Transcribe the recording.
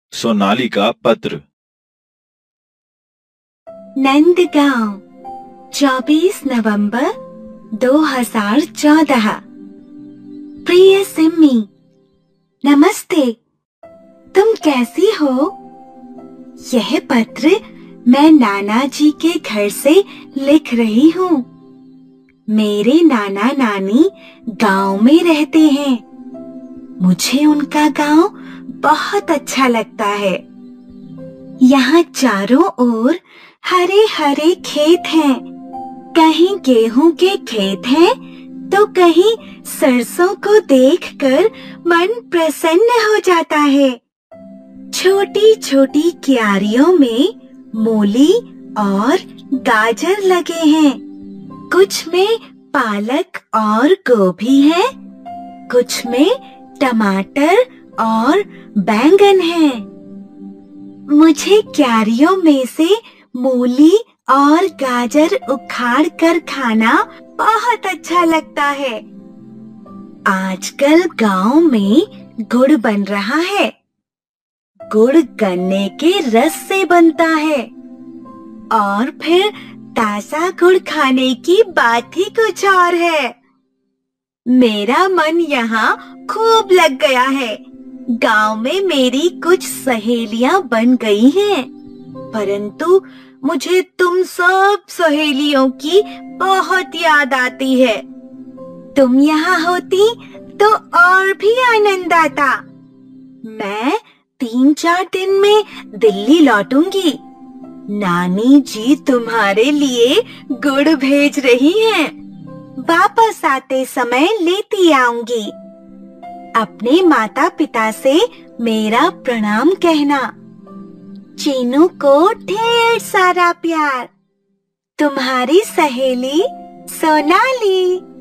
सोनाली का पत्र। नंदगांव 24 नवंबर 2014। प्रिय सिम्मी, नमस्ते। तुम कैसी हो? यह पत्र मैं नाना जी के घर से लिख रही हूँ। मेरे नाना नानी गांव में रहते हैं। मुझे उनका गांव बहुत अच्छा लगता है। यहाँ चारों ओर हरे हरे खेत हैं। कहीं गेहूं के खेत हैं, तो कहीं सरसों को देखकर मन प्रसन्न हो जाता है। छोटी छोटी क्यारियों में मूली और गाजर लगे हैं। कुछ में पालक और गोभी है, कुछ में टमाटर और बैंगन है। मुझे क्यारियों में से मूली और गाजर उखाड़ कर खाना बहुत अच्छा लगता है। आजकल गांव में गुड़ बन रहा है। गुड़ गन्ने के रस से बनता है और फिर ताजा गुड़ खाने की बात ही कुछ और है। मेरा मन यहाँ खूब लग गया है। गांव में मेरी कुछ सहेलियां बन गई हैं, परंतु मुझे तुम सब सहेलियों की बहुत याद आती है। तुम यहाँ होती तो और भी आनंद आता। मैं 3-4 दिन में दिल्ली लौटूंगी। नानी जी तुम्हारे लिए गुड़ भेज रही हैं। वापस आते समय लेती आऊंगी। अपने माता पिता से मेरा प्रणाम कहना। चीनू को ढेर सारा प्यार। तुम्हारी सहेली सोनाली।